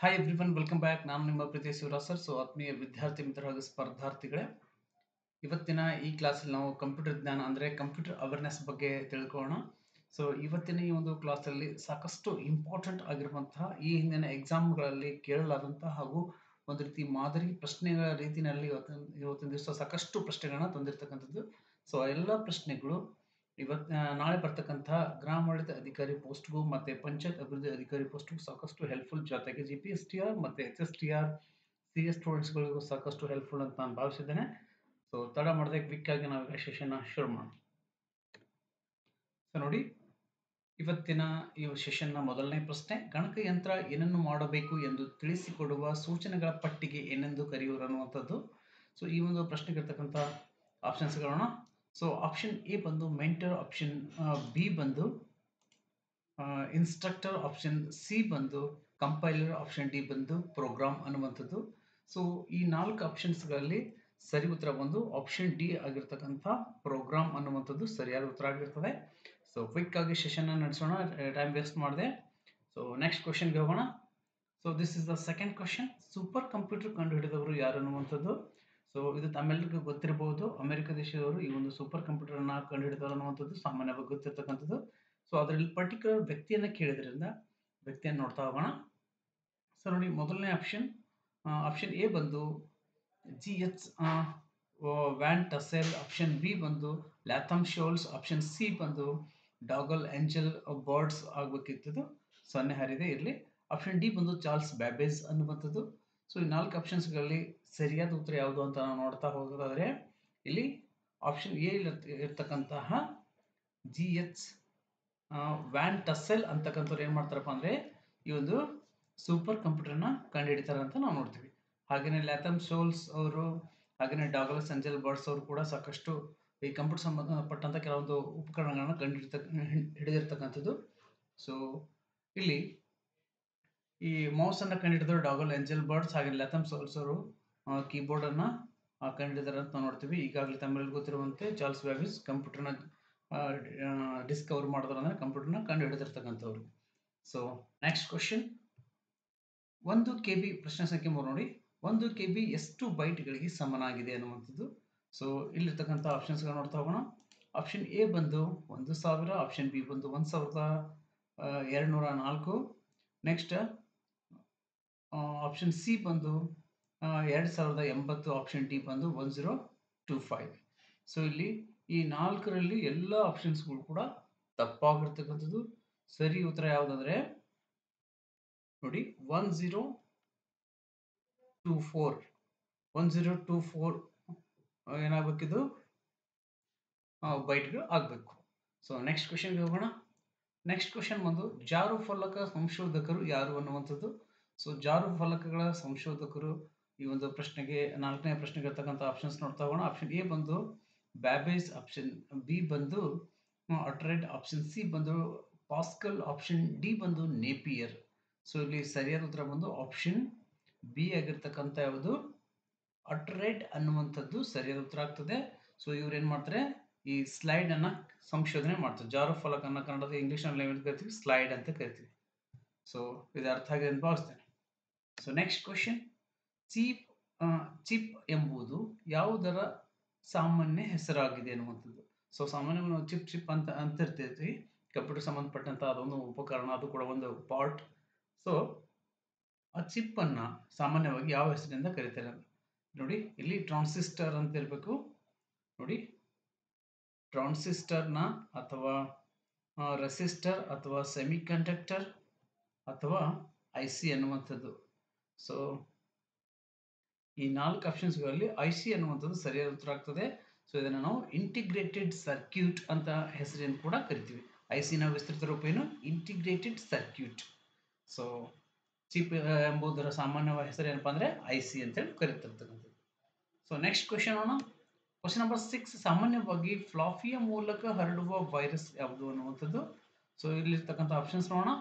Hi everyone welcome back. ನಾನು ನಿಮ್ಮ ಪ್ರೀತಿಯ ಶಿವರಾಜ್ ಸರ್. ಆತ್ಮೀಯ ವಿದ್ಯಾರ್ಥಿ ಮಿತ್ರ ಹಾಗೂ ಸ್ಪರ್ಧಾರ್ಥಿಗಳೇ, ಇವತ್ತಿನ ಈ ಕ್ಲಾಸಲ್ಲಿ ನಾವು ಕಂಪ್ಯೂಟರ್ ಜ್ಞಾನ ಅಂದರೆ ಕಂಪ್ಯೂಟರ್ ಅವೇರ್ನೆಸ್ ಬಗ್ಗೆ ತಿಳ್ಕೊಳ್ಳೋಣ. ಇವತ್ತಿನ ಈ ಒಂದು ಕ್ಲಾಸಲ್ಲಿ ಸಾಕಷ್ಟು ಇಂಪಾರ್ಟೆಂಟ್ ಆಗಿರುವಂತಹ ಈ ಹಿಂದಿನ ಎಕ್ಸಾಮ್ಗಳಲ್ಲಿ ಕೇಳಲಾದಂತಹ ಹಾಗೂ ಒಂದು ರೀತಿ ಮಾದರಿ ಪ್ರಶ್ನೆಗಳ ರೀತಿಯಲ್ಲಿ ಇವತ್ತಿನ ದಿವಸ ಸಾಕಷ್ಟು ಪ್ರಶ್ನೆಗಳನ್ನ ತಂದಿರತಕ್ಕಂಥದ್ದು. ಆ ಎಲ್ಲ ಪ್ರಶ್ನೆಗಳು ನಾಳೆ ಬರ್ತಕ್ಕಂತಹ ಗ್ರಾಮಾಡಳಿತ ಅಧಿಕಾರಿ ಪೋಸ್ಟ್‌ಗೂ ಮತ್ತೆ ಪಂಚಾಯತ್ ಅಭಿವೃದ್ಧಿ ಅಧಿಕಾರಿ ಪೋಸ್ಟ್‌ಗೂ ಸಾಕಷ್ಟು ಹೆಲ್ಪ್‌ಫುಲ್, ಜೊತೆಗೆ ಜಿಪಿಎಸ್‌ಟಿಆರ್ ಮತ್ತೆ ಎಚ್‌ಎಸ್‌ಟಿಆರ್, ಸಿಎಸ್ ಸ್ಟೂಡೆಂಟ್ಸ್‌ಗಳಿಗೂ ಸಾಕಷ್ಟು ಹೆಲ್ಪ್‌ಫುಲ್ ಅಂತ ನಾನು ಭಾವಿಸಿದ್ದೇನೆ. ತಡ ಮಾಡದೆ ಕ್ವಿಕ್ ಆಗಿ ನಾವು ಸೆಷನ್ ಶುರು ಮಾಡೋಣ. ನೋಡಿ, ಇವತ್ತಿನ ಈ ಸೆಷನ್ನ ಮೊದಲನೇ ಪ್ರಶ್ನೆ: ಗಣಕಯಂತ್ರ ಏನನ್ನು ಮಾಡಬೇಕು ಎಂದು ತಿಳಿಸಿಕೊಡುವ ಸೂಚನೆಗಳ ಪಟ್ಟಿಗೆ ಏನೆಂದು ಕರೆಯುವರು ಅನ್ನುವಂಥದ್ದು. ಈ ಒಂದು ಪ್ರಶ್ನೆಗೆ ಇರ್ತಕ್ಕಂಥ ಆಪ್ಷನ್ಸ್ಗಳನ್ನ ಆಪ್ಷನ್ ಎ ಬಂದು ಮೆಂಟರ್, ಆಪ್ಷನ್ ಬಿ ಬಂದು ಇನ್ಸ್ಟ್ರಕ್ಟರ್, ಆಪ್ಷನ್ ಸಿ ಬಂದು ಕಂಪೈಲರ್, ಆಪ್ಷನ್ ಡಿ ಬಂದು ಪ್ರೋಗ್ರಾಮ್ ಅನ್ನುವಂಥದ್ದು. ಈ 4 ಆಪ್ಷನ್ಸ್ಗಳಲ್ಲಿ ಸರಿ ಉತ್ತರ ಬಂದು ಆಪ್ಷನ್ ಡಿ ಆಗಿರ್ತಕ್ಕಂಥ ಪ್ರೋಗ್ರಾಮ್ ಅನ್ನುವಂಥದ್ದು ಸರಿಯಾದ ಉತ್ತರ ಆಗಿರ್ತದೆ. ಕ್ವಿಕ್ ಆಗಿ ಸೆಷನ್ ನಡೆಸೋಣ, ಟೈಮ್ ವೇಸ್ಟ್ ಮಾಡಿದೆ. ನೆಕ್ಸ್ಟ್ ಕ್ವಶನ್ಗೆ ಹೋಗೋಣ. This is the second question: supercomputer ಕಂಡುಹಿಡಿದವರು ಯಾರು ಅನ್ನುವಂಥದ್ದು. ಇದು ತಮ್ಮೆಲ್ಲರಿಗೂ ಗೊತ್ತಿರಬಹುದು. ಅಮೆರಿಕ ದೇಶದವರು ಈ ಒಂದು ಸೂಪರ್ ಕಂಪ್ಯೂಟರ್ ಅನ್ನ ಕಂಡುಹಿಡಿದವರು ಅನ್ನುವಂಥದ್ದು ಸಾಮಾನ್ಯವಾಗಿ ಗೊತ್ತಿರ್ತಕ್ಕಂಥದ್ದು. ಅದರಲ್ಲಿ ಪರ್ಟಿಕ್ಯುಲರ್ ವ್ಯಕ್ತಿಯನ್ನ ಕೇಳಿದ್ರಿಂದ ವ್ಯಕ್ತಿಯನ್ನು ನೋಡ್ತಾ ಹೋಗೋಣ. ನೋಡಿ, ಮೊದಲನೇ ಆಪ್ಷನ್ ಎ ಬಂದು G H. Van Tassel, option B ಬಂದು ಲ್ಯಾಥಮ್ ಶೋಲ್ಸ್, ಆಪ್ಷನ್ ಸಿ ಬಂದು ಡಾಗಲ್ ಏಂಜಲ್ ಬರ್ಡ್ಸ್ ಆಗಬೇಕಿತ್ತು. 0 ಹರಿದೆ ಇರಲಿ. ಆಪ್ಷನ್ ಡಿ ಬಂದು ಚಾರ್ಲ್ಸ್ ಬ್ಯಾಬೇಜ್ ಅನ್ನುವಂಥದ್ದು. ಈ 4 ಆಪ್ಷನ್ಸ್ಗಳಲ್ಲಿ ಸರಿಯಾದ ಉತ್ತರ ಯಾವುದು ಅಂತ ನಾವು ನೋಡ್ತಾ ಹೋಗೋದಾದ್ರೆ, ಇಲ್ಲಿ ಆಪ್ಷನ್ ಎ ಇರ್ತಕ್ಕಂತಹ ಜಿ.ಎಚ್. ವ್ಯಾನ್ ಟಸೆಲ್ ಅಂತಕ್ಕಂಥವ್ರು ಏನ್ ಮಾಡ್ತಾರಪ್ಪ ಅಂದ್ರೆ ಈ ಒಂದು ಸೂಪರ್ ಕಂಪ್ಯೂಟರ್ನ ಕಂಡುಹಿಡಿತಾರೆ ಅಂತ ನಾವು ನೋಡ್ತೀವಿ. ಹಾಗೇನೆ ಲ್ಯಾಥಮ್ ಶೋಲ್ಸ್ ಅವರು, ಹಾಗೇನೆ ಡಾಗಲಸ್ ಏಂಜಲ್ ಬರ್ಡ್ಸ್ ಅವರು ಕೂಡ ಸಾಕಷ್ಟು ಈ ಕಂಪ್ಯೂಟರ್ ಸಂಬಂಧಪಟ್ಟಂತ ಕೆಲವೊಂದು ಉಪಕರಣಗಳನ್ನ ಹಿಡಿದಿರ್ತಕ್ಕಂಥದ್ದು. ಇಲ್ಲಿ ಈ ಮೌಸ್ ಅನ್ನ ಕಂಡುಹಿಡಿದವರು ಡಾಗಲ್ ಏಂಜಲ್ ಬರ್ಡ್ಸ್, ಹಾಗೆ ಲ್ಯಾಥಮ್ ಶೋಲ್ಸ್ ಅವರು ಕೀಬೋರ್ಡ್ ಅನ್ನ ಕಂಡುಹಿಡಿದಾರೆ ಅಂತ ನಾವು ನೋಡ್ತೀವಿ. ಈಗಾಗಲೇ ತಮ್ಮೆಲ್ಲರಿಗೂ ಗೊತ್ತಿರುವಂತೆ ಚಾರ್ಲ್ಸ್ ಬ್ಯಾಬೇಜ್ ಕಂಪ್ಯೂಟರ್ನ ಡಿಸ್ಕವರ್ ಮಾಡಿದ್ರು, ಅಂದ್ರೆ ಕಂಪ್ಯೂಟರ್ನ ಕಂಡು ಹಿಡಿದಿರ್ತಕ್ಕಂಥವ್ರು. ನೆಕ್ಸ್ಟ್ ಕ್ವಶನ್: 1 KB, ಪ್ರಶ್ನೆ ಸಂಖ್ಯೆ 3 ನೋಡಿ. 1 KB ಎಷ್ಟು ಬೈಟ್ಗಳಿಗೆ ಸಮನಾಗಿದೆ ಅನ್ನುವಂಥದ್ದು. ಇಲ್ಲಿರ್ತಕ್ಕಂಥ ಆಪ್ಷನ್ಸ್ಗಳು ನೋಡ್ತಾ ಹೋಗೋಣ. ಆಪ್ಷನ್ ಎ ಬಂದು 1000, ಆಪ್ಷನ್ ಬಿ ಬಂದು 1204, ನೆಕ್ಸ್ಟ್ ಆಪ್ಷನ್ ಸಿ ಬಂದು 2080, ಆಪ್ಷನ್ ಡಿ ಬಂದು 1025. ಇಲ್ಲಿ ಈ 4ರಲ್ಲಿ ಎಲ್ಲ ಆಪ್ಷನ್ಸ್ಗಳು ಕೂಡ ತಪ್ಪಾಗಿರ್ತಕ್ಕಂಥದ್ದು. ಸರಿ ಉತ್ತರ ಯಾವುದಂದ್ರೆ ನೋಡಿ 1024 ಏನಾಗಬೇಕಿದು ಬೈಟ್ಗಳು ಆಗಬೇಕು. ನೆಕ್ಸ್ಟ್ ಕ್ವಶನ್ಗೆ ಹೋಗೋಣ. ನೆಕ್ಸ್ಟ್ ಕ್ವಶನ್ ಬಂದು ಜಾರು ಫಲಕ ಸಂಶೋಧಕರು ಯಾರು ಅನ್ನುವಂಥದ್ದು. ಜಾರು ಫಲಕಗಳ ಸಂಶೋಧಕರು ಈ ಒಂದು ಪ್ರಶ್ನೆಗೆ 4ನೇ ಪ್ರಶ್ನೆಗೆ ಇರ್ತಕ್ಕಂಥ ಆಪ್ಷನ್ಸ್ ನೋಡ್ತಾ ಹೋಗೋಣ. ಆಪ್ಷನ್ ಎ ಬಂದು ಬ್ಯಾಬೇಜ್, ಆಪ್ಷನ್ ಬಿ ಬಂದು ಅಟ್ರೆಡ್, ಆಪ್ಷನ್ ಸಿ ಬಂದು ಪಾಸ್ಕಲ್, ಆಪ್ಷನ್ ಡಿ ಬಂದು ನೇಪಿಯರ್. ಇಲ್ಲಿ ಸರಿಯಾದ ಉತ್ತರ ಬಂದು ಆಪ್ಷನ್ ಬಿ ಆಗಿರ್ತಕ್ಕಂಥ ಯಾವುದು ಅಟ್ರೆಡ್ ಅನ್ನುವಂಥದ್ದು ಸರಿಯಾದ ಉತ್ತರ ಆಗ್ತದೆ. ಇವ್ರು ಏನ್ ಮಾಡ್ತಾರೆ, ಈ ಸ್ಲೈಡ್ ಅನ್ನ ಸಂಶೋಧನೆ ಮಾಡ್ತಾರೆ. ಜಾರು ಫಲಕ ಅನ್ನ ಕನ್ನಡದ ಇಂಗ್ಲಿಷ್ ನಲ್ಲಿ ಕರಿತೀವಿ, ಸ್ಲೈಡ್ ಅಂತ ಕರಿತೀವಿ. ಇದು ಅರ್ಥ ಆಗಿದೆ ಅಂತ ಭಾವಿಸ್ತೇನೆ. ನೆಕ್ಸ್ಟ್ ಕ್ವಶನ್: ಚಿಪ್ ಎಂಬುದು ಯಾವುದರ ಸಾಮಾನ್ಯ ಹೆಸರಾಗಿದೆ ಅನ್ನುವಂಥದ್ದು. ಸಾಮಾನ್ಯವಾಗಿ ನಾವು ಚಿಪ್ ಅಂತ ಅಂತಿರ್ತೀವಿ. ಕಂಪ್ಯೂಟರ್ ಸಂಬಂಧಪಟ್ಟಂತ ಅದೊಂದು ಉಪಕರಣ, ಅದು ಕೂಡ ಒಂದು ಪಾರ್ಟ್. ಆ ಚಿಪ್ ಅನ್ನ ಸಾಮಾನ್ಯವಾಗಿ ಯಾವ ಹೆಸರಿನಿಂದ ಕರೀತಾರೆ ನೋಡಿ. ಇಲ್ಲಿ ಟ್ರಾನ್ಸಿಸ್ಟರ್ ಅಂತ ಇರಬೇಕು ನೋಡಿ. ಟ್ರಾನ್ಸಿಸ್ಟರ್ನ ಅಥವಾ ರೆಸಿಸ್ಟರ್ ಅಥವಾ ಸೆಮಿಕಂಡಕ್ಟರ್ ಅಥವಾ ಐಸಿ ಅನ್ನುವಂಥದ್ದು. ಈ 4 ಆಪ್ಷನ್ಸ್ಗಳಲ್ಲಿ ಐಸಿ ಅನ್ನುವಂಥದ್ದು ಸರಿಯಾದ ಉತ್ತರ ಆಗ್ತದೆ. ಇದನ್ನು ನಾವು ಇಂಟಿಗ್ರೇಟೆಡ್ ಸರ್ಕ್ಯೂಟ್ ಅಂತ ಹೆಸರಿನಿಂದ ಕೂಡ ಕರಿತೀವಿ. ಐಸಿನ ವಿಸ್ತೃತ ರೂಪ ಏನು? Integrated circuit. ಚಿಪ್ ಎಂಬುದರ ಸಾಮಾನ್ಯವಾದ ಹೆಸರು ಏನಪ್ಪಾ ಅಂದ್ರೆ ಐಸಿ ಅಂತೇಳಿ ಕರೀತಿರ್ತಕ್ಕಂಥದ್ದು. ನೆಕ್ಸ್ಟ್ ಕ್ವಶನ್ ಅಣ್ಣ, ಕ್ವಶನ್ ನಂಬರ್ 6: ಸಾಮಾನ್ಯವಾಗಿ ಫ್ಲಾಫಿಯ ಮೂಲಕ ಹರಡುವ ವೈರಸ್ ಯಾವುದು ಅನ್ನುವಂಥದ್ದು. ಇಲ್ಲಿರ್ತಕ್ಕಂಥ ಆಪ್ಷನ್ಸ್ ನೋಡೋಣ.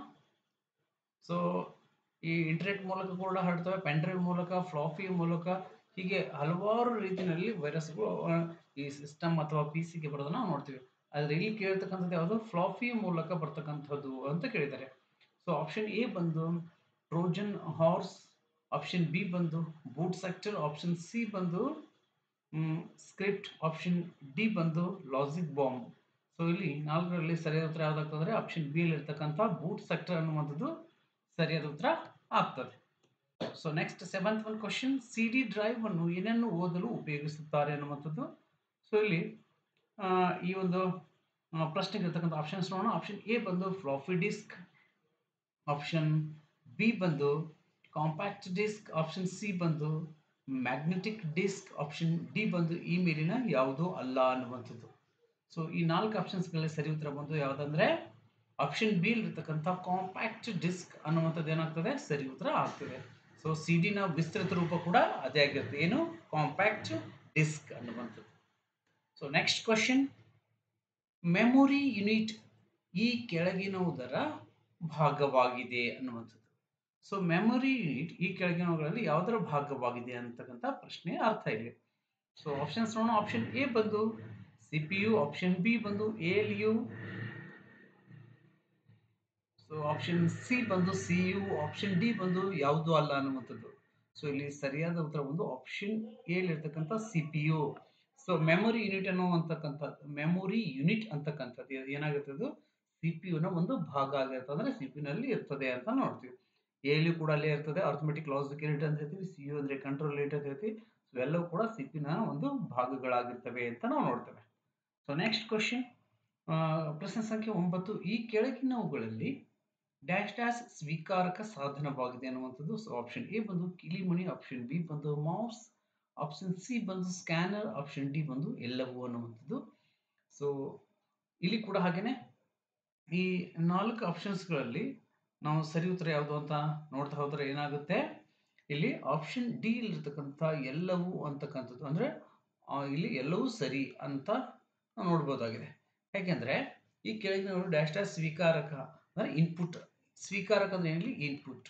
ಈ ಇಂಟರ್ನೆಟ್ ಮೂಲಕ ಕೂಡ ಹರಡ್ತವೆ, ಪೆನ್ ಡ್ರೈವ್ ಮೂಲಕ, ಫ್ಲಾಫಿ ಮೂಲಕ, ಹೀಗೆ ಹಲವಾರು ರೀತಿಯಲ್ಲಿ ವೈರಸ್ಗಳು ಈ ಸಿಸ್ಟಮ್ ಅಥವಾ PC-ಗೆ ಬರೋದನ್ನ ನಾವು ನೋಡ್ತೀವಿ. ಆದ್ರೆ ಇಲ್ಲಿ ಕೇಳಿರ್ತಕ್ಕಂಥದ್ದು ಯಾವುದು? ಫ್ಲಾಫಿ ಮೂಲಕ ಬರ್ತಕ್ಕಂಥದ್ದು ಅಂತ ಕೇಳಿದ್ದಾರೆ. ಆಪ್ಷನ್ ಎ ಬಂದು ಟ್ರೋಜನ್ ಹಾರ್ಸ್, ಆಪ್ಷನ್ ಬಿ ಬಂದು ಬೂಟ್ ಸೆಕ್ಟರ್, ಆಪ್ಷನ್ ಸಿ ಬಂದು ಸ್ಕ್ರಿಪ್ಟ್, ಆಪ್ಷನ್ ಡಿ ಬಂದು ಲಾಜಿಕ್ ಬಾಂಬ್. ಸೊ ಇಲ್ಲಿ ನಾಲ್ಕರಲ್ಲಿ ಸರಿಯಾದ ಉತ್ತರ ಯಾವ್ದಾಗ್ತದೆ? ಆಪ್ಷನ್ ಬಿ ಅಲ್ಲಿ ಇರ್ತಕ್ಕಂಥ ಬೂಟ್ ಸೆಕ್ಟರ್ ಅನ್ನುವಂಥದ್ದು ಸರಿಯಾದ ಉತ್ತರ ಆಗ್ತದೆ. So next 7th one question, C D drive ಅನ್ನು ಏನನ್ನು ಓದಲು ಉಪಯೋಗಿಸುತ್ತಾರೆ ಅನ್ನುವಂಥದ್ದು. ಸೊ ಇಲ್ಲಿ ಈ ಒಂದು ಪ್ರಶ್ನೆಗೆ ಇರ್ತಕ್ಕಂಥ ಆಪ್ಷನ್ಸ್ ನೋಡೋಣ. ಆಪ್ಷನ್ ಎ ಬಂದು ಫ್ಲಾಫಿ ಡಿಸ್ಕ್, ಆಪ್ಷನ್ ಬಿ ಬಂದು ಕಾಂಪ್ಯಾಕ್ಟ್ ಡಿಸ್ಕ್, ಆಪ್ಷನ್ ಸಿ ಬಂದು ಮ್ಯಾಗ್ನೆಟಿಕ್ ಡಿಸ್ಕ್, ಆಪ್ಷನ್ ಡಿ ಬಂದು ಈ ಮೇಲಿನ ಯಾವುದೂ ಅಲ್ಲ ಅನ್ನುವಂಥದ್ದು. ಸೊ ಈ 4 ಆಪ್ಷನ್ಸ್ಗಳಲ್ಲಿ ಸರಿ ಉತ್ತರ ಬಂದು ಯಾವುದಂದ್ರೆ ಆಪ್ಷನ್ ಬಿ ಇರ್ತಕ್ಕಂಥ ಕಾಂಪ್ಯಾಕ್ಟ್ ಡಿಸ್ಕ್ ಅನ್ನುವಂಥದ್ದು ಏನಾಗ್ತದೆ? ಸರಿ ಉತ್ತರ ಆಗ್ತದೆ. ಸೊ ಸಿ ಡಿನ ವಿಸ್ತೃತ ರೂಪ ಕೂಡ ಅದೇ ಆಗಿರುತ್ತೆ, ಏನು? ಕಾಂಪ್ಯಾಕ್ಟ್ ಡಿಸ್ಕ್ ಅನ್ನುವಂಥದ್ದು. So next question, memory unit ಈ ಕೆಳಗಿನವುದರ ಭಾಗವಾಗಿದೆ ಅನ್ನುವಂಥದ್ದು. ಸೊ ಮೆಮೊರಿ ಯೂನಿಟ್ ಈ ಕೆಳಗಿನವುಗಳಲ್ಲಿ ಯಾವುದರ ಭಾಗವಾಗಿದೆ ಅಂತಕ್ಕಂಥ ಪ್ರಶ್ನೆ ಅರ್ಥ ಇಲ್ಲಿ. ಸೊ ಆಪ್ಷನ್ಸ್ ನೋಡೋಣ. ಆಪ್ಷನ್ ಎ ಬಂದು ಸಿಪಿಯು, ಆಪ್ಷನ್ ಬಿ ಬಂದು ಎಎಲ್ಯು, ಸೊ ಆಪ್ಷನ್ ಸಿ ಬಂದು ಸಿಯು, ಆಪ್ಷನ್ ಡಿ ಬಂದು ಯಾವುದು ಅಲ್ಲ ಅನ್ನುವಂಥದ್ದು. ಸೊ ಇಲ್ಲಿ ಸರಿಯಾದ ಉತ್ತರ ಒಂದು ಆಪ್ಷನ್ ಎ ಇರ್ತಕ್ಕಂಥ CPU. So memory unit memory unit ಅಂತಕ್ಕಂಥದ್ದು ಏನಾಗಿರ್ತದೆ? ಸಿಪಿಯುನ ಒಂದು ಭಾಗ ಆಗಿರ್ತದೆ, ಅಂದ್ರೆ ಸಿಪಿಯು ನಲ್ಲಿ ಇರ್ತದೆ ಅಂತ ನೋಡ್ತೀವಿ. ಎಎಲ್ಯು ಕೂಡ ಅಲ್ಲೇ ಇರ್ತದೆ, ಅರ್ಥಮೆಟಿಕ್ ಲಾಜಿಕ್ ಯೂನಿಟ್ ಅಂತ ಹೇಳ್ತೀವಿ. ಸಿಯು ಅಂದ್ರೆ ಕಂಟ್ರೋಲ್ ಯೂನಿಟ್ ಅಂತ ಹೇಳ್ತೀವಿ. ಸೊ ಎಲ್ಲವೂ ಕೂಡ ಸಿಪಿಯುನ ಒಂದು ಭಾಗಗಳಾಗಿರ್ತವೆ ಅಂತ ನಾವು ನೋಡ್ತೇವೆ. ಸೊ ನೆಕ್ಸ್ಟ್ ಕ್ವಶನ್, ಪ್ರಶ್ನೆ ಸಂಖ್ಯೆ 9, ಈ ಕೆಳಗಿನವುಗಳಲ್ಲಿ ಡ್ಯಾಶ್ ಡ್ಯಾಶ್ ಸ್ವೀಕಾರಕ ಸಾಧನವಾಗಿದೆ ಅನ್ನುವಂಥದ್ದು. ಸೊ ಆಪ್ಷನ್ ಎ ಬಂದು ಕಿಲಿಮಣಿ, ಆಪ್ಷನ್ ಬಿ ಬಂದು ಮೌಸ್, ಆಪ್ಷನ್ ಸಿ ಬಂದು ಸ್ಕ್ಯಾನರ್, ಆಪ್ಷನ್ ಡಿ ಬಂದು ಎಲ್ಲವೂ ಅನ್ನುವಂಥದ್ದು. ಸೊ ಇಲ್ಲಿ ಕೂಡ ಹಾಗೇನೆ ಈ 4 ಆಪ್ಷನ್ಸ್ಗಳಲ್ಲಿ ನಾವು ಸರಿ ಉತ್ತರ ಯಾವುದು ಅಂತ ನೋಡ್ತಾ ಹೋದ್ರೆ ಏನಾಗುತ್ತೆ? ಇಲ್ಲಿ ಆಪ್ಷನ್ ಡಿ ಇರ್ತಕ್ಕಂಥ ಎಲ್ಲವೂ ಅಂತಕ್ಕಂಥದ್ದು, ಅಂದ್ರೆ ಇಲ್ಲಿ ಎಲ್ಲವೂ ಸರಿ ಅಂತ ನೋಡ್ಬೋದಾಗಿದೆ. ಯಾಕೆಂದ್ರೆ ಈ ಕೆಳಗಿನ ಡ್ಯಾಶ್ ಡ್ಯಾಶ್ ಸ್ವೀಕಾರಕ ಅಂದ್ರೆ ಇನ್ಪುಟ್, ಸ್ವೀಕಾರಕ ಅಂದ್ರೆ ಏನಿಲ್ಲ ಇನ್ಪುಟ್.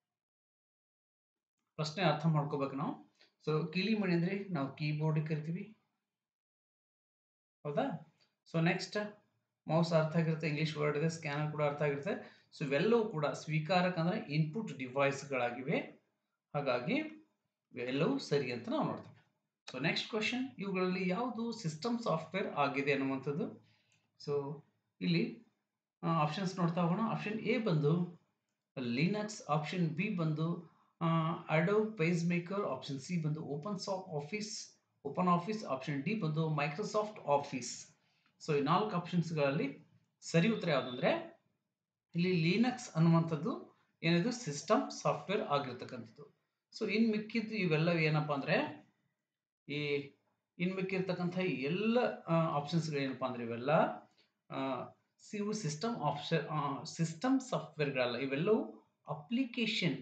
ಪ್ರಶ್ನೆ ಅರ್ಥ ಮಾಡ್ಕೋಬೇಕು ನಾವು. ಸೊ ಕಿಲಿಮಣಿ ಅಂದ್ರೆ ನಾವು ಕೀಬೋರ್ಡ್ ಕರಿತೀವಿ, ಹೌದಾ? ಸೊ ನೆಕ್ಸ್ಟ್ ಮೌಸ್ ಅರ್ಥ ಆಗಿರುತ್ತೆ, ಇಂಗ್ಲಿಷ್ ವರ್ಡ್ ಇದೆ. ಸ್ಕ್ಯಾನರ್ ಕೂಡ ಅರ್ಥ ಆಗಿರುತ್ತೆ. ಸೊ ಇವೆಲ್ಲವೂ ಕೂಡ ಸ್ವೀಕಾರಕ ಅಂದ್ರೆ ಇನ್ಪುಟ್ ಡಿವೈಸ್ಗಳಾಗಿವೆ. ಹಾಗಾಗಿ ಇವೆಲ್ಲವೂ ಸರಿ ಅಂತ ನಾವು ನೋಡ್ತೇವೆ. ಸೊ ನೆಕ್ಸ್ಟ್ ಕ್ವಶನ್, ಇವುಗಳಲ್ಲಿ ಯಾವುದು ಸಿಸ್ಟಮ್ ಸಾಫ್ಟ್ವೇರ್ ಆಗಿದೆ ಅನ್ನುವಂಥದ್ದು. ಸೊ ಇಲ್ಲಿ ಆಪ್ಷನ್ಸ್ ನೋಡ್ತಾ ಹೋಗೋಣ. ಆಪ್ಷನ್ ಎ ಬಂದು ಲಿನಕ್ಸ್, ಆಪ್ಷನ್ ಬಿ ಬಂದು Adobe PageMaker, option C ಬಂದು ಓಪನ್ ಆಫೀಸ್, ಆಪ್ಷನ್ ಡಿ ಬಂದು ಮೈಕ್ರೋಸಾಫ್ಟ್ ಆಫೀಸ್. ಸೊ ಈ 4 ಆಪ್ಷನ್ಸ್ಗಳಲ್ಲಿ ಸರಿ ಉತ್ತರ ಯಾವುದಂದ್ರೆ ಇಲ್ಲಿ ಲಿನಕ್ಸ್ ಅನ್ನುವಂಥದ್ದು ಏನಿದು ಸಿಸ್ಟಮ್ ಸಾಫ್ಟ್ವೇರ್ ಆಗಿರ್ತಕ್ಕಂಥದ್ದು. ಸೊ ಇನ್ ಮಿಕ್ಕಿದ್ದು ಇವೆಲ್ಲ ಏನಪ್ಪಾ ಅಂದ್ರೆ ಈ ಇನ್ ಮಿಕ್ಕಿರ್ತಕ್ಕಂಥ ಎಲ್ಲ ಆಪ್ಷನ್ಸ್ಗಳು ಏನಪ್ಪಾ ಅಂದ್ರೆ ಇವೆಲ್ಲ ಇವು ಸಿಸ್ಟಮ್ ಸಾಫ್ಟ್ವೇರ್ಗಳಲ್ಲ, ಇವೆಲ್ಲವೂ ಅಪ್ಲಿಕೇಶನ್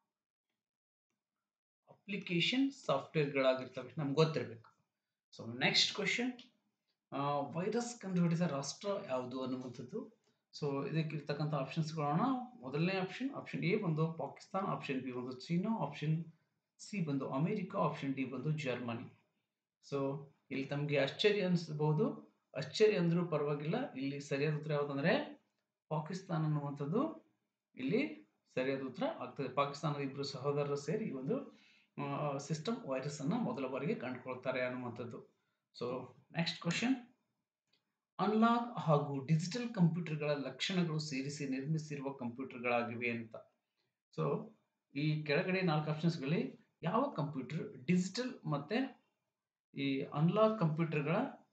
ಸಾಫ್ಟ್ವೇರ್ಗಳಾಗಿರ್ತವೆ, ನಮ್ಗೆ ಗೊತ್ತಿರಬೇಕು. ಸೊ ನೆಕ್ಸ್ಟ್ ಕ್ವಶನ್, ವೈರಸ್ ಕಂಡುಹಿಡಿದ ರಾಷ್ಟ್ರ ಯಾವುದು ಅನ್ನುವಂಥದ್ದು. ಸೊ ಇದಕ್ಕಿರ್ತಕ್ಕಂಥ ಆಪ್ಷನ್ಸ್ಗಳನ್ನ, ಮೊದಲನೇ ಆಪ್ಷನ್ ಎ ಬಂದು ಪಾಕಿಸ್ತಾನ, ಆಪ್ಷನ್ ಬಿ ಬಂದು ಚೀನಾ, ಆಪ್ಷನ್ ಸಿ ಬಂದು ಅಮೆರಿಕ, ಆಪ್ಷನ್ ಡಿ ಬಂದು ಜರ್ಮನಿ. ಸೊ ಇಲ್ಲಿ ತಮಗೆ ಆಶ್ಚರ್ಯ ಅನಿಸಬಹುದು, ಆಶ್ಚರ್ಯ ಅಂದ್ರೂ ಪರವಾಗಿಲ್ಲ. ಇಲ್ಲಿ ಸರಿಯಾದ ಉತ್ತರ ಯಾವುದಂದ್ರೆ ಪಾಕಿಸ್ತಾನ ಅನ್ನುವಂಥದ್ದು ಇಲ್ಲಿ ಸರಿಯಾದ ಉತ್ತರ ಆಗ್ತದೆ. ಪಾಕಿಸ್ತಾನದ ಇಬ್ಬರು ಸಹೋದರರು ಸೇರಿ ಈ ಒಂದು ಸಿಸ್ಟಮ್ ವೈರಸ್ ಅನ್ನ ಮೊದಲ ಬಾರಿಗೆ ಕಂಡುಕೊಳ್ತಾರೆ ಅನ್ನುವಂಥದ್ದು. ಸೊ ನೆಕ್ಸ್ಟ್ ಕ್ವಶನ್, ಅನಲಾಗ್ ಹಾಗೂ ಡಿಜಿಟಲ್ ಕಂಪ್ಯೂಟರ್ಗಳ ಲಕ್ಷಣಗಳು ಸೇರಿಸಿ ನಿರ್ಮಿಸಿರುವ ಕಂಪ್ಯೂಟರ್ಗಳಾಗಿವೆ ಅಂತ. ಸೊ ಈ ಕೆಳಗಡೆ 4 ಆಪ್ಷನ್ಸ್ಗಳಲ್ಲಿ ಯಾವ ಕಂಪ್ಯೂಟರ್ ಡಿಜಿಟಲ್ ಮತ್ತೆ ಈ ಅನಲಾಗ್ ಕಂಪ್ಯೂಟರ್ಗಳ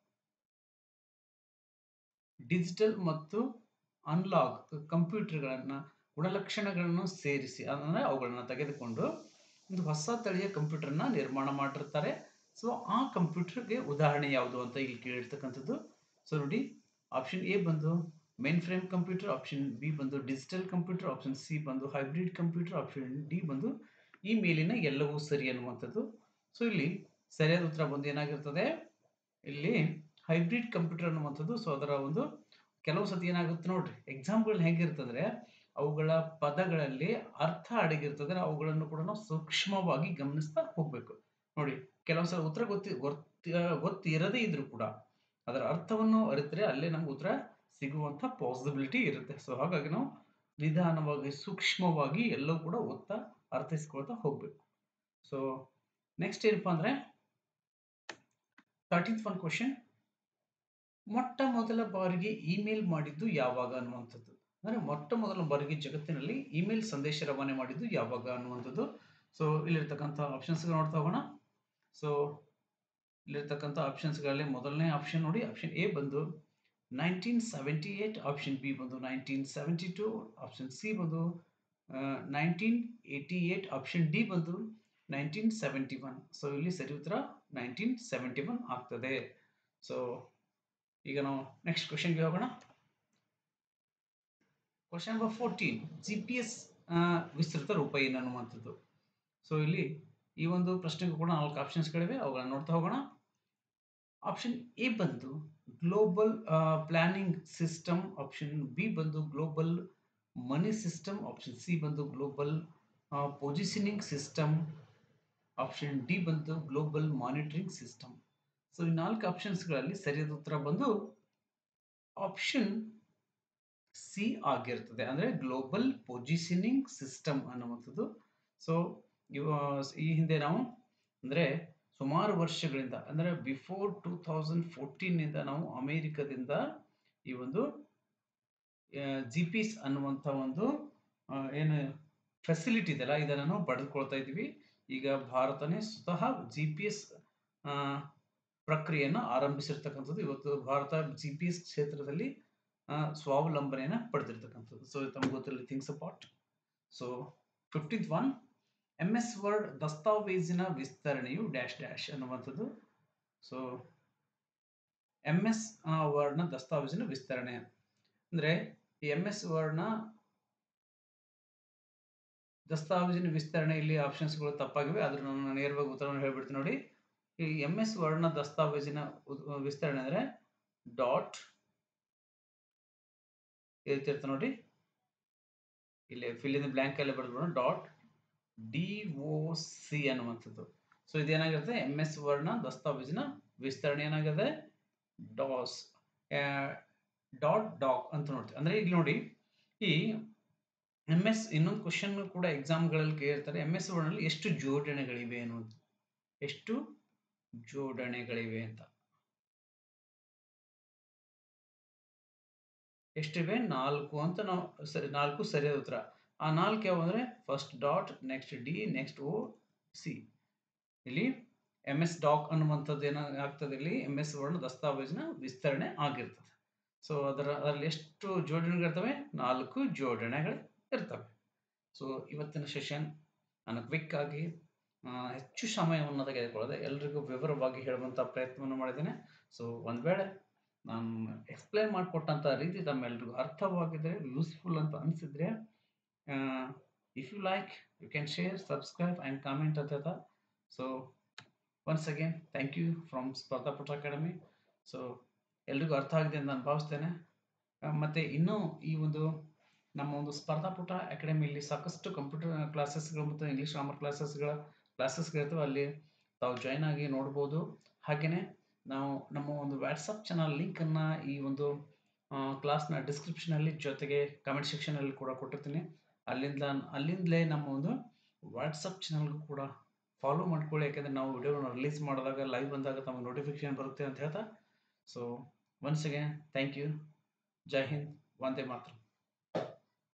ಡಿಜಿಟಲ್ ಮತ್ತು ಅನಲಾಗ್ ಕಂಪ್ಯೂಟರ್ಗಳನ್ನ ಗುಣಲಕ್ಷಣಗಳನ್ನು ಸೇರಿಸಿ ಅಂದ್ರೆ ಅವುಗಳನ್ನ ತೆಗೆದುಕೊಂಡು ಒಂದು ಹೊಸ ತಳಿಯ ಕಂಪ್ಯೂಟರ್ನ ನಿರ್ಮಾಣ ಮಾಡಿರ್ತಾರೆ. ಸೊ ಆ ಕಂಪ್ಯೂಟರ್ಗೆ ಉದಾಹರಣೆ ಯಾವುದು ಅಂತ ಇಲ್ಲಿ ಕೇಳಿರ್ತಕ್ಕಂಥದ್ದು. ಸೊ ನೋಡಿ, ಆಪ್ಷನ್ ಎ ಬಂದು mainframe computer, option B ಬಂದು ಡಿಜಿಟಲ್ ಕಂಪ್ಯೂಟರ್, ಆಪ್ಷನ್ ಸಿ ಬಂದು ಹೈಬ್ರಿಡ್ ಕಂಪ್ಯೂಟರ್, ಆಪ್ಷನ್ ಡಿ ಬಂದು ಈ ಮೇಲಿನ ಎಲ್ಲವೂ ಸರಿ ಅನ್ನುವಂಥದ್ದು. ಸೊ ಇಲ್ಲಿ ಸರಿಯಾದ ಉತ್ತರ ಬಂದು ಏನಾಗಿರ್ತದೆ, ಇಲ್ಲಿ ಹೈಬ್ರಿಡ್ ಕಂಪ್ಯೂಟರ್ ಅನ್ನುವಂಥದ್ದು. ಸೊ ಅದರ ಒಂದು ಕೆಲವು ಸತಿ ಏನಾಗುತ್ತೆ ನೋಡ್ರಿ, ಎಕ್ಸಾಮ್ಗಳು ಹೇಗಿರ್ತದ್ರೆ ಅವುಗಳ ಪದಗಳಲ್ಲಿ ಅರ್ಥ ಅಡಗಿರ್ತದೆ, ಅವುಗಳನ್ನು ಕೂಡ ನಾವು ಸೂಕ್ಷ್ಮವಾಗಿ ಗಮನಿಸ್ತಾ ಹೋಗ್ಬೇಕು. ನೋಡಿ, ಕೆಲವೊಂದ್ಸಲ ಉತ್ತರ ಗೊತ್ತಿರದೇ ಇದ್ರೂ ಕೂಡ ಅದರ ಅರ್ಥವನ್ನು ಅರಿತರೆ ಅಲ್ಲೇ ನಮ್ಗೆ ಉತ್ತರ ಸಿಗುವಂತ ಪಾಸಿಬಿಲಿಟಿ ಇರುತ್ತೆ. ಸೊ ಹಾಗಾಗಿ ನಾವು ನಿಧಾನವಾಗಿ ಸೂಕ್ಷ್ಮವಾಗಿ ಎಲ್ಲವೂ ಕೂಡ ಓದ್ತಾ ಅರ್ಥೈಸ್ಕೊಳ್ತಾ ಹೋಗ್ಬೇಕು. ಸೊ ನೆಕ್ಸ್ಟ್ ಏನಪ್ಪಾ ಅಂದ್ರೆ 13th ಒನ್ ಕ್ವಶನ್, ಮೊಟ್ಟ ಮೊದಲ ಬಾರಿಗೆ ಇಮೇಲ್ ಮಾಡಿದ್ದು ಯಾವಾಗ ಅನ್ನುವಂಥದ್ದು. ಅಂದ್ರೆ ಮೊಟ್ಟ ಮೊದಲ ಬಾರಿಗೆ ಜಗತ್ತಿನಲ್ಲಿ ಇಮೇಲ್ ಸಂದೇಶ ರವಾನೆ ಮಾಡಿದ್ದು ಯಾವಾಗ ಅನ್ನುವಂಥದ್ದು. ಸೊ ಇಲ್ಲಿರ್ತಕ್ಕಂಥ ಆಪ್ಷನ್ಸ್ ನೋಡ್ತಾ ಹೋಗೋಣ. ಸೊ ಇಲ್ಲಿರ್ತಕ್ಕಂಥ ಆಪ್ಷನ್ಸ್ಗಳಲ್ಲಿ ಮೊದಲನೇ ಆಪ್ಷನ್ ನೋಡಿ, ಆಪ್ಷನ್ ಎ ಬಂದು 1978, ಆಪ್ಷನ್ ಬಿ ಬಂದು 1972, ಆಪ್ಷನ್ ಸಿ ಬಂದು 1988, ಆಪ್ಷನ್ ಡಿ ಬಂದು 1971. ಸೊ ಇಲ್ಲಿ ಸರಿ ಉತ್ತರ 1971 ಆಗ್ತದೆ. ಸೊ ಈಗ ನಾವು ನೆಕ್ಸ್ಟ್ ಕ್ವಶನ್ಗೆ ಹೋಗೋಣ. ಕ್ವಶನ್ ನಂಬರ್ 14, GPS ವಿಸ್ತೃತ ರೂಪ ಏನು ಅನ್ನುವಂಥದ್ದು. ಸೊ ಇಲ್ಲಿ ಈ ಒಂದು ಪ್ರಶ್ನೆಗೂ ಕೂಡ 4 ಆಪ್ಷನ್ಸ್ಗಳಿವೆ, ಅವುಗಳನ್ನ ನೋಡ್ತಾ ಹೋಗೋಣ. ಆಪ್ಷನ್ ಎ ಬಂದು global planning system, option B ಬಂದು global money system, option C ಬಂದು global positioning system, option D ಬಂದು ಗ್ಲೋಬಲ್ ಮಾನಿಟರಿಂಗ್ ಸಿಸ್ಟಮ್. ಸೊ ಈ 4 ಆಪ್ಷನ್ಸ್ಗಳಲ್ಲಿ ಸರಿಯಾದ ಉತ್ತರ ಬಂದು ಆಪ್ಷನ್ ಸಿ ಆಗಿರ್ತದೆ, ಅಂದ್ರೆ ಗ್ಲೋಬಲ್ ಪೊಸಿಷನಿಂಗ್ ಸಿಸ್ಟಮ್ ಅನ್ನುವಂಥದ್ದು. ಸೊ ಈ ಹಿಂದೆ ನಾವು ಅಂದ್ರೆ ಸುಮಾರು ವರ್ಷಗಳಿಂದ ಅಂದ್ರೆ ಬಿಫೋರ್ 2014 ನಿಂದ ನಾವು ಅಮೆರಿಕದಿಂದ ಈ ಒಂದು GPS ಅನ್ನುವಂಥ ಒಂದು ಏನು ಫೆಸಿಲಿಟಿ ಇದೆಯಲ್ಲ, ಇದನ್ನು ನಾವು ಪಡೆದುಕೊಳ್ತಾ ಇದ್ದೀವಿ. ಈಗ ಭಾರತನೇ ಸ್ವತಃ GPS ಪ್ರಕ್ರಿಯೆಯನ್ನು ಆರಂಭಿಸಿರ್ತಕ್ಕಂಥದ್ದು. ಇವತ್ತು ಭಾರತ GPS ಕ್ಷೇತ್ರದಲ್ಲಿ ಸ್ವಾವಲಂಬನೆಯನ್ನು ಪಡೆದಿರ್ತಕ್ಕಂಥದ್ದು. ಸೊ ತಮಗೆ ಗೊತ್ತಿರಲಿ things about. So 15th one, MS Word ದಸ್ತಾವೇಜಿನ ವಿಸ್ತರಣೆಯು ಡ್ಯಾಶ್ ಡ್ಯಾಶ್ ಅನ್ನುವಂಥದ್ದು. ಸೊ MS ವರ್ಡ್ನ ದಸ್ತಾವೇಜಿನ ವಿಸ್ತರಣೆ ಅಂದ್ರೆ ಈ MS ವರ್ಡ್ನ ದಸ್ತಾವೇಜಿನ ವಿಸ್ತರಣೆ, ಇಲ್ಲಿ ಆಪ್ಷನ್ಸ್ಗಳು ತಪ್ಪಾಗಿವೆ, ಆದ್ರೂ ನಾನು ನೇರವಾಗಿ ಉತ್ತರವನ್ನು ಹೇಳ್ಬಿಡ್ತೀನಿ ನೋಡಿ. ಈ MS ವರ್ಡ್ನ ದಸ್ತಾವೇಜಿನ ವಿಸ್ತರಣೆ ಅಂದ್ರೆ ಡಾಟ್ ಇರ್ತಿರ್ತ ನೋಡಿ, ಇಲ್ಲಿ ಫಿಲ್ ಇನ್ ಬ್ಲಾಂಕ್ ಅಲ್ಲಿ ಬರೆದ್ಬಿಡೋಣ, ಡಾಟ್ DOC ಅನ್ನುವಂಥದ್ದು. ಸೊ ಇದೇನಾಗಿರುತ್ತೆ, MS ವರ್ಡ್ನ ದಸ್ತಾವೇಜಿನ ವಿಸ್ತರಣೆ ಏನಾಗಿದೆ, ಡಾಸ್ ಡಾಟ್ ಡಾಕ್ ಅಂತ ನೋಡ್ತೀವಿ. ಅಂದ್ರೆ ಇಲ್ಲಿ ನೋಡಿ, ಈ MS ಇನ್ನೊಂದು ಕ್ವಶನ್ ಕೂಡ ಎಕ್ಸಾಮ್ಗಳಲ್ಲಿ ಕೇಳ್ತಾರೆ, MS ವರ್ಡ್ ನಲ್ಲಿ ಎಷ್ಟು ಜೋಡಣೆಗಳಿವೆ ಅನ್ನುವಂಥ, ಎಷ್ಟು ಜೋಡಣೆಗಳಿವೆ ಅಂತ. ಎಷ್ಟಿವೆ, 4 ಅಂತ ನಾವು 4 ಸರಿಯಾದ ಉತ್ತರ. ಆ 4 ಯಾವ ಅಂದ್ರೆ first dot, next D, next O, C. ಇಲ್ಲಿ MS ಡಾಕ್ ಅನ್ನುವಂಥದ್ದು ಏನಾಗ್ತದೆ, ಇಲ್ಲಿ MS ವರ್ಡ್ ದಸ್ತಾವೇಜಿನ ವಿಸ್ತರಣೆ ಆಗಿರ್ತದೆ. ಸೊ ಅದರಲ್ಲಿ ಎಷ್ಟು ಜೋಡಣೆಗಳಿರ್ತವೆ, 4 ಜೋಡಣೆಗಳು ಇರ್ತವೆ. ಸೊ ಇವತ್ತಿನ ಸೆಷನ್ ನಾನು ಕ್ವಿಕ್ ಆಗಿ ಹೆಚ್ಚು ಸಮಯವನ್ನು ತೆಗೆದುಕೊಳ್ಳದೆ ಎಲ್ರಿಗೂ ವಿವರವಾಗಿ ಹೇಳುವಂಥ ಪ್ರಯತ್ನವನ್ನು ಮಾಡಿದ್ದೇನೆ. ಸೊ ಒಂದು ವೇಳೆ ನಾನು ಎಕ್ಸ್ಪ್ಲೈನ್ ಮಾಡಿಕೊಟ್ಟಂಥ ರೀತಿ ತಮ್ಮೆಲ್ರಿಗೂ ಅರ್ಥವಾಗಿದ್ರೆ, ಯೂಸ್ಫುಲ್ ಅಂತ ಅನಿಸಿದ್ರೆ, if you like you can share, subscribe and comment ಅಂತ. So once again thank you from Spardhaputa academy. So ಎಲ್ರಿಗೂ ಅರ್ಥ ಆಗಿದೆ ಅಂತ ನಾನು ಭಾವಿಸ್ತೇನೆ. ಮತ್ತು ಇನ್ನೂ ಈ ಒಂದು ನಮ್ಮ ಒಂದು ಸ್ಪರ್ಧಾಪುಟ ಅಕಾಡೆಮಿಯಲ್ಲಿ ಸಾಕಷ್ಟು ಕಂಪ್ಯೂಟರ್ ಕ್ಲಾಸಸ್ಗಳು ಮತ್ತು ಇಂಗ್ಲೀಷ್ ಗ್ರಾಮರ್ ಕ್ಲಾಸಸ್ಗಳಿರ್ತವೆ, ಅಲ್ಲಿ ತಾವು ಜಾಯ್ನ್ ಆಗಿ ನೋಡ್ಬೋದು. ಹಾಗೆಯೇ ನಾವು ನಮ್ಮ ಒಂದು ವಾಟ್ಸಪ್ ಚಾನಲ್ ಲಿಂಕನ್ನು ಈ ಒಂದು ಕ್ಲಾಸ್ನ ಡಿಸ್ಕ್ರಿಪ್ಷನಲ್ಲಿ ಜೊತೆಗೆ ಕಮೆಂಟ್ ಸೆಕ್ಷನಲ್ಲಿ ಕೂಡ ಕೊಟ್ಟಿರ್ತೀನಿ. ಅಲ್ಲಿಂದಲೇ ನಮ್ಮ ಒಂದು ವಾಟ್ಸಪ್ ಚಾನಲ್ಗೂ ಕೂಡ ಫಾಲೋ ಮಾಡ್ಕೊಳ್ಳಿ, ಯಾಕೆಂದರೆ ನಾವು ವಿಡಿಯೋನ ರಿಲೀಸ್ ಮಾಡಿದಾಗ, ಲೈವ್ ಬಂದಾಗ ತಮಗೆ ನೋಟಿಫಿಕೇಶನ್ ಬರುತ್ತೆ ಅಂತ ಹೇಳ್ತಾ. So once again thank you. ಜೈ ಹಿಂದ್, ವಂದೇ ಮಾತರಂ.